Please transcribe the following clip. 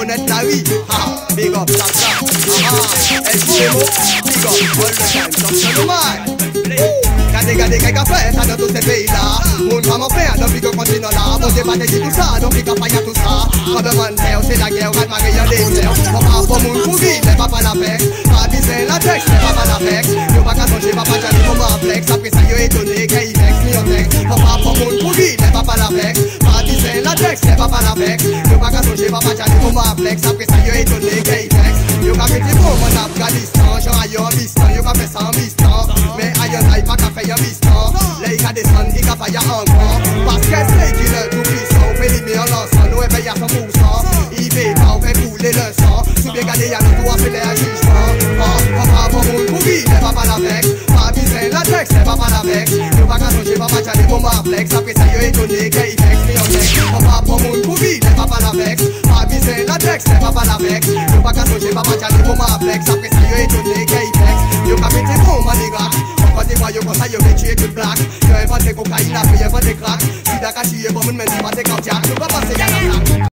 connaître la vie. Ha, big up, ça, SGMO, big up, all the time, top of the mind. Gade qu'à faire ça dans tous ces pays-là. Mon maman fait un depuis qu'on continue là. Bon, c'est pas dit tout ça, donc il n'y a tout ça. Quand demande c'est la guerre, on va marier un désert. On va pour mon couille, mais pas la vex. Pas diser la texte, mais pas la vex. Yo pas qu'à changer, pas jamais pour ma flex. Après ça, yo étonné, qu'il vex, mi on vex. On va pour mon couille, mais pas la vex. Pas diser la texte, mais pas la vex. Yo pas qu'à changer, pas jamais pour ma flex. Après ça, yo étonné, qu'il vex. Yo qu'à péter pour mon Afghanistan. J'en aille en bistan, yo qu'à faire ça en bistan. Mais aïe, aïe, pas qu'à faire un bistan. Là, il a descendu, il a failli encore. Parce que c'est qu'il est tout puissant. On fait l'aimer en lançant, nous éveillons à 100%. Il fait pas, on fait couler le sang. Sous bien gardé, y'a nous doigts, c'est les jugements. On va pour mon couille, mais pas la vex. Pas viser la texte, mais pas la vex. Nous pas qu'à changer, pas jamais pour ma flex. Après ça, y'a étonné, qu'il vex, mais on vex. On va pour mon couille, mais pas la vex. Pas viser la texte, mais pas la vex. Nous pas qu'à changer, pas jamais pour ma flex. Après ça, y'a étonné, qu'il vex. Yo qu'à péter pour ma négate. Quand t'es voyou comme ça, yo vais tuer toute blague. Yo inventé cocaïne, après yo inventé crack. Si d'accord, si yo bon, mais c'est pas des cardiaques. Nous pas passer à la plaque.